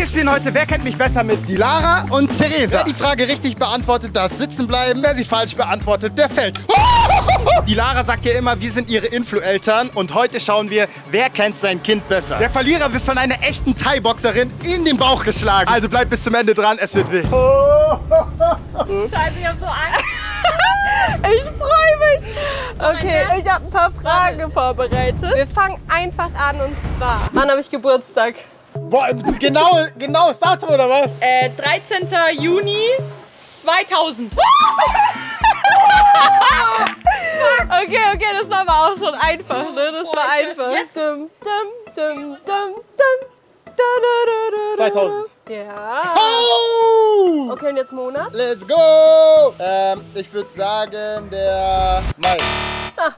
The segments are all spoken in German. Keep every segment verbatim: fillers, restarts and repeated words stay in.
Wir spielen heute Wer kennt mich besser mit Dilara und Theresa. Wer die Frage richtig beantwortet, darf sitzen bleiben. Wer sie falsch beantwortet, der fällt. Dilara sagt ja immer, wir sind ihre Influeltern. Und heute schauen wir, wer kennt sein Kind besser. Der Verlierer wird von einer echten Thai-Boxerin in den Bauch geschlagen. Also bleibt bis zum Ende dran, es wird wild. Scheiße, ich hab so Angst. Ich freue mich. Okay, ich habe ein paar Fragen vorbereitet. Wir fangen einfach an und zwar, wann habe ich Geburtstag? Boah, genau, genau das Datum oder was? Äh, dreizehnter Juni zweitausend. Okay, okay, das war aber auch schon einfach, ne? Das Boah, war ich weiß einfach. jetzt. Dum, dum, dum, dum, dum. Da, da, da, da, da. zweitausend. Ja. Oh! Okay, und jetzt Monat? Let's go! Ähm, ich würde sagen, der Mai. Ah.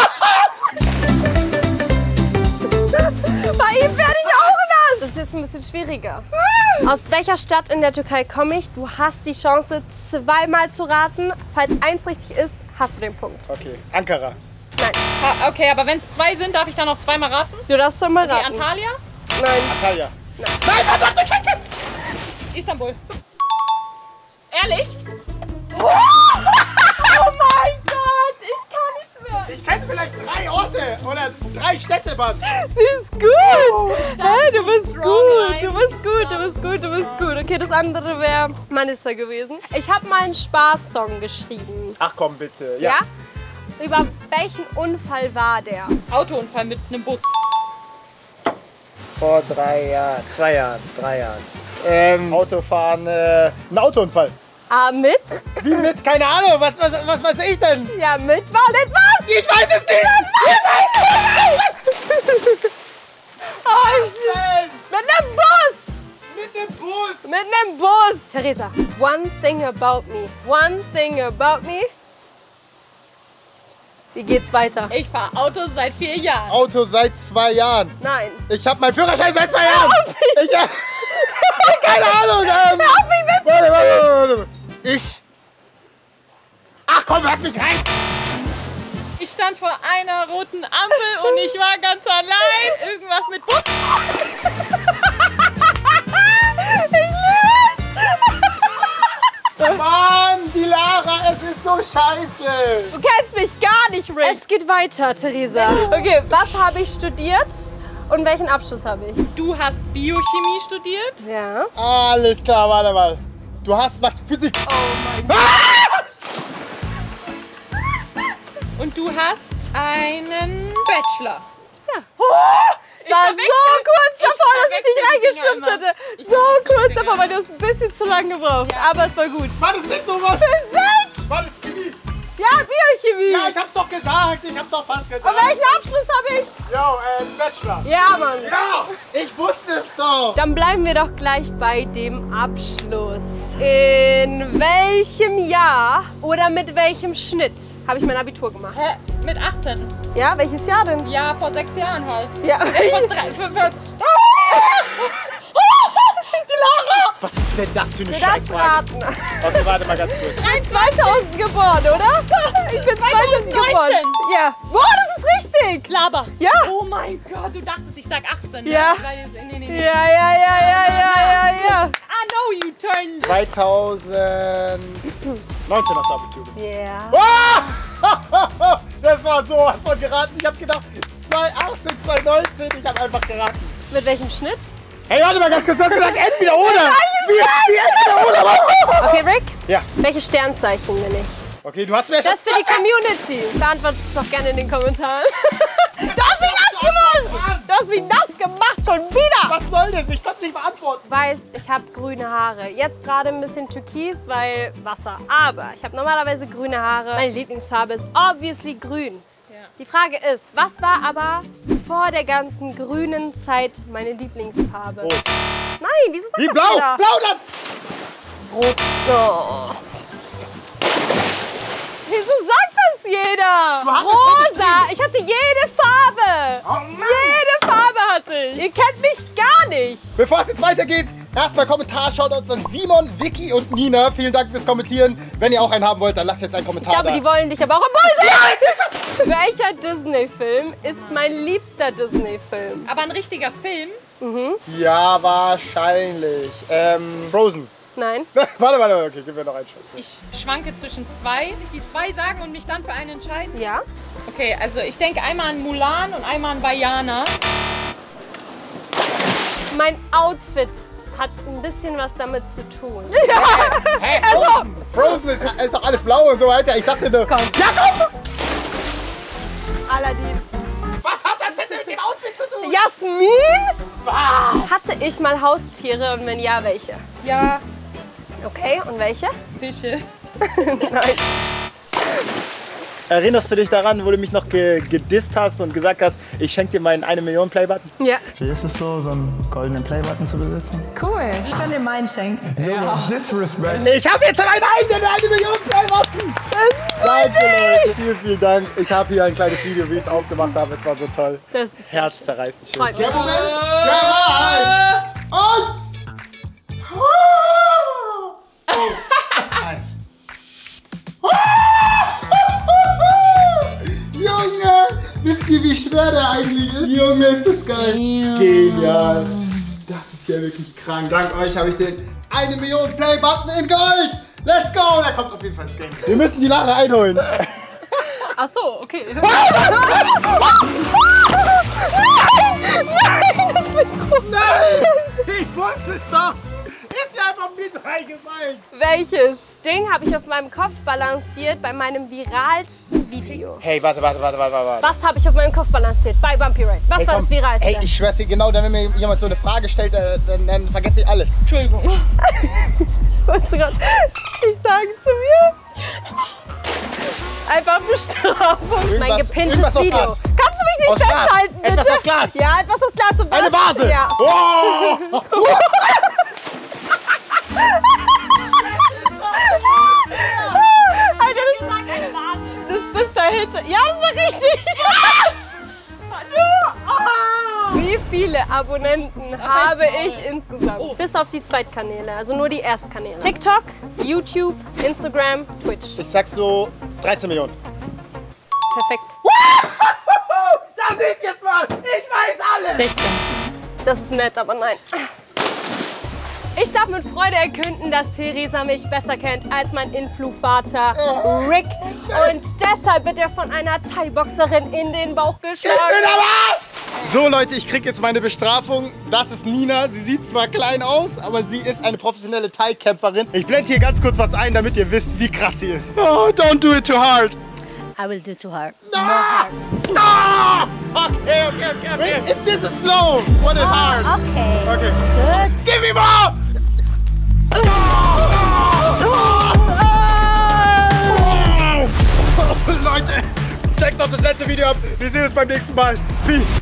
Bei ihm werde ich auch nass! Das ist jetzt ein bisschen schwieriger. Aus welcher Stadt in der Türkei komme ich? Du hast die Chance, zweimal zu raten. Falls eins richtig ist, hast du den Punkt. Okay, Ankara. Nein. Ah, okay, aber wenn es zwei sind, darf ich dann noch zweimal raten? Du darfst doch mal Okay, raten. Antalya? Nein. Antalya. Nein, verdammte Scheiße! Istanbul. Ehrlich? Oh mein Gott, ich kann nicht mehr. Ich kenne vielleicht drei Orte oder drei Städte, Mann. Sie ist gut. Hey, du bist Strong gut, line. du bist gut, du bist gut, du bist gut. Okay, das andere wäre Manissa gewesen. Ich habe mal einen Spaßsong geschrieben. Ach komm, bitte. Ja? Über welchen Unfall war der? Autounfall mit einem Bus. Vor drei Jahren, zwei Jahren, drei Jahren. Ähm, Autofahren, äh, ein Autounfall. Ah, mit? Wie mit? Keine Ahnung, was, was, was weiß ich denn? Ja, mit was? Mit was? Ich weiß es nicht! Ich weiß es nicht! Oh, ich, mit einem Bus! Mit dem Bus! Mit einem Bus! Theresa, one thing about me. One thing about me. Wie geht's weiter? Ich fahre Auto seit vier Jahren. Auto seit zwei Jahren. Nein. Ich habe meinen Führerschein seit zwei Jahren. Ich hab keine Ahnung. Ähm, Hör auf mich mit! warte, warte, warte, warte. Ich. Ach komm, lass mich rein. Ich stand vor einer roten Ampel und ich war ganz allein. Irgendwas mit Bus. Mann, Dilara, es ist so scheiße. Du kennst mich gar nicht, Rick. Es geht weiter, Theresa. Okay, was habe ich studiert und welchen Abschluss habe ich? Du hast Biochemie studiert. Ja. Alles klar, warte mal. Du hast was Physik. Oh mein Gott. Ah! Und du hast einen Bachelor. Ja. Oh, es war so verwechsel- kurz davor, dass ich dich verwechsel die Dinger reingeschubst immer. hätte. Ich So verwechsel die kurz Dinger davor, weil du hast ein bisschen zu lange gebraucht. Ja. Aber es war gut. War das nicht so was? Physik! War das Chemie? Ja, Biochemie. Ja, ich hab's doch gesagt. Ich hab's doch fast gesagt. Und welchen Abschluss habe ich? Jo, äh, Bachelor. Ja, Mann. Ja, ich wusste es doch. Dann bleiben wir doch gleich bei dem Abschluss. In welchem Jahr oder mit welchem Schnitt habe ich mein Abitur gemacht? Hä? Mit achtzehn? Ja, welches Jahr denn? Ja, vor sechs Jahren halt. Ja. Äh, vor drei, vor, vor, Was ist denn das für eine Du darfst Scheißfrage? raten. Okay, warte mal ganz kurz. Ich bin zweitausend geboren, oder? Ich bin zweitausend geboren. Ja. Boah, das ist richtig. Laber. Ja. Oh mein Gott, du dachtest, ich sag achtzehn. Ja. Ne? Weil- Nee, nee, nee. Ja, ja, ja, ja, ja, ja, ja. I know you turned. zweitausendneunzehn hast du Abitur gemacht. Ja. Ah! Das war so, was von geraten. Ich hab gedacht, zweitausendachtzehn, zweitausendneunzehn, ich hab einfach geraten. Mit welchem Schnitt? Hey, warte mal ganz kurz, du hast gesagt entweder oder. Wie, wie entweder oder? Mann? Okay, Rick? Ja. Welches Sternzeichen bin ich? Okay, du hast mir schon... Das für die Community. Beantwortet es doch gerne in den Kommentaren. Du hast mich nass gemacht! Du hast mich nass gemacht, schon wieder! Was soll das? Ich konnte nicht beantworten. Weißt, ich habe grüne Haare. Jetzt gerade ein bisschen türkis, weil Wasser. Aber ich habe normalerweise grüne Haare. Meine Lieblingsfarbe ist obviously grün. Ja. Die Frage ist, was war aber vor der ganzen grünen Zeit meine Lieblingsfarbe? Rot. Nein, wieso sagt Wie das blau? jeder? Blau dann! Rot. Oh. Wieso sagt das jeder? Du hast es Rosa. Ich hatte jede Farbe. Oh Mann. Jede Farbe hatte ich. Ihr kennt mich gar nicht. Bevor es jetzt weitergeht, erstmal Kommentar, schaut uns an Simon, Vicky und Nina. Vielen Dank fürs Kommentieren. Wenn ihr auch einen haben wollt, dann lasst jetzt einen Ich Kommentar glaube, da. die wollen dich aber auch im Ja, Bull ist sehen. Welcher Disney-Film ist mein liebster Disney-Film? Aber ein richtiger Film. Mhm. Ja, wahrscheinlich. Ähm, Frozen. Nein. warte, warte, okay, gib mir noch einen Schuss. Ich schwanke zwischen zwei. Will ich die zwei sagen und mich dann für einen entscheiden? Ja. Okay, also ich denke einmal an Mulan und einmal an Vaiana. Mein Outfit hat ein bisschen was damit zu tun. Hey, Frozen! Frozen ist, ist doch alles blau und so weiter. Ich dachte nur. Komm. Ja, komm! Aladdin. Was hat das denn mit dem Outfit zu tun? Jasmin? Was? Hatte ich mal Haustiere und wenn ja, welche? Ja, Okay, und welche? Fische. Nein. Erinnerst du dich daran, wo du mich noch ge gedisst hast und gesagt hast, ich schenke dir meinen eine Million Playbutton? Ja. Wie ist es so, so einen goldenen Playbutton zu besitzen? Cool, ich kann dir meinen schenken. Disrespect. Ich habe jetzt meinen eigenen eine Million Playbutton! Danke, Leute. Vielen, vielen Dank. Ich habe hier ein kleines Video, wie ich es aufgemacht habe. Es war so toll. Das ist Herzzerreißend schön. Freut mich. Der Moment der Wahrheit. Und... Eins. Junge, wisst ihr, wie schwer der eigentlich ist? Junge, ist das geil. Ja. Genial. Das ist ja wirklich krank. Dank euch habe ich den eine Million Play-Button in Gold. Let's go. Der kommt auf jeden Fall ins Game. Wir müssen die Lara einholen. Ach so, okay. Nein, Nein, das Mikro. Nein, ich wusste es doch. Ist ja einfach mit reingefallen. Welches Ding habe ich auf meinem Kopf balanciert bei meinem viralsten Video? Hey, warte, warte, warte, warte, warte. Was habe ich auf meinem Kopf balanciert bei Bumpy Ride? Was Hey, war komm. das viralste? Hey, ich schwör's dir genau, wenn mir jemand so eine Frage stellt, äh, dann, dann vergesse ich alles. Entschuldigung. Wolltest du gerade ich sagen zu mir? Einfach Bestrafung. Irgendwas- Mein gepinntes irgendwas aus Video. Glas. Kannst du mich nicht Aus Glas. festhalten, bitte? Etwas aus Glas. Ja, etwas aus Glas. Und was? Eine Vase! Ja. Oh! Alter, das war keine Vase. Das bist dahinter. Ja, das war richtig. Wie viele Abonnenten habe ich insgesamt? Oh. Bis auf die Zweitkanäle, also nur die Erstkanäle. TikTok, YouTube, Instagram, Twitch. Ich sag so dreizehn Millionen. Perfekt. Da seht ihr's mal! Ich weiß alles! sechzehn. Das ist nett, aber nein. Ich darf mit Freude erkünden, dass Theresa mich besser kennt als mein Influ-Vater Rick. Und deshalb wird er von einer Thai-Boxerin in den Bauch geschlagen. So Leute, ich krieg jetzt meine Bestrafung. Das ist Nina. Sie sieht zwar klein aus, aber sie ist eine professionelle Thai-Kämpferin. Ich blende hier ganz kurz was ein, damit ihr wisst, wie krass sie ist. Oh, don't do it too hard. I will do too hard. Ah! Ah! Okay, okay, okay, okay. If this is slow, what is hard? Okay. Okay. Good. Give me more! Leute, checkt doch das letzte Video ab. Wir sehen uns beim nächsten Mal. Peace.